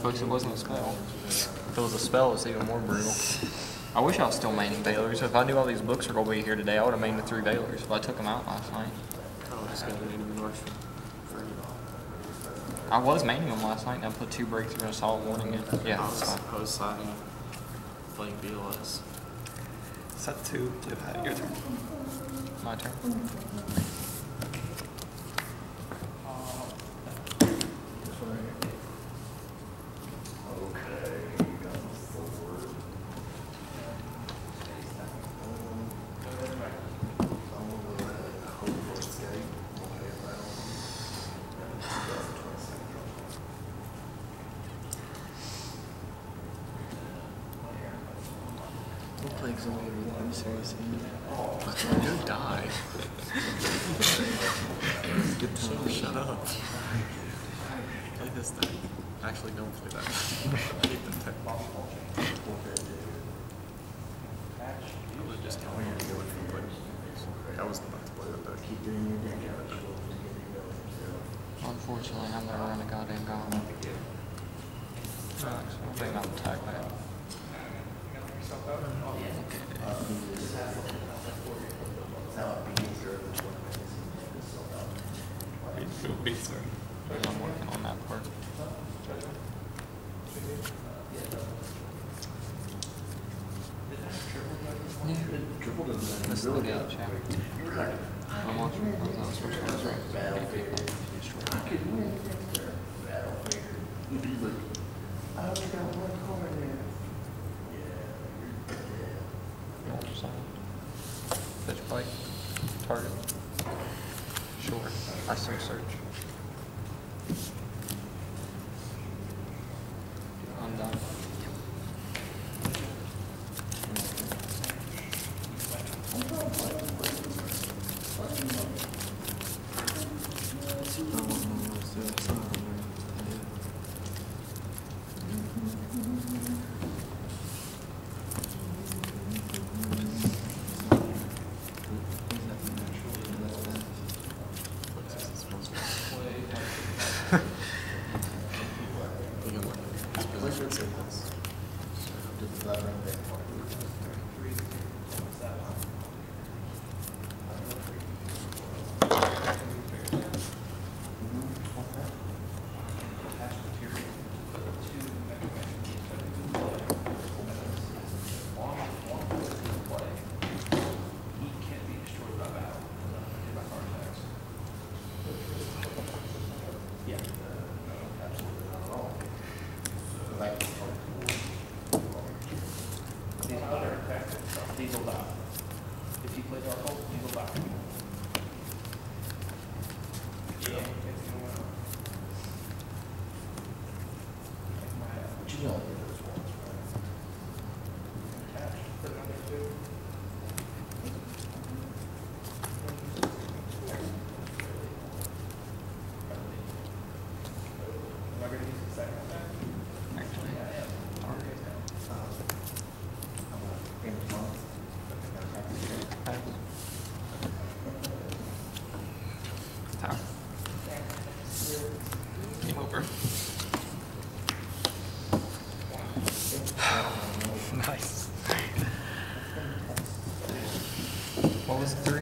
Folks, it wasn't a spell. If it was a spell, it's even more brutal. I wish I was still maining Baylors. If I knew all these books were going to be here today, I would have mained the 3 Baylors if I took them out last night. Oh, just got main them in March. I was maining them last night, and I put 2 breakthrough and a solid warning in. Yeah, that's fine. I was siding playing BLS. Set 2, flip hat, your turn. My turn. What plague's only really serious? Don't die. Good time. Shut up. Play this thing. Actually, don't play that. I hate the tech. I was just telling you to go in and play. I wasn't about to play that deck. Unfortunately, I'm going to run a goddamn gauntlet. I'll bring out the tag man. I'm working on that part. Yeah. This is the gauge, yeah. I'm watching. That was first one, right? Pitch bite. Target. Sure. I still search. I'm done. These will die. If you play Dark Hole, these will die. Yeah. But you don't get those ones, right? Put it on there too. Am I going to use the second one? Actually, yeah. Tower. Game over. Nice. What was the 3?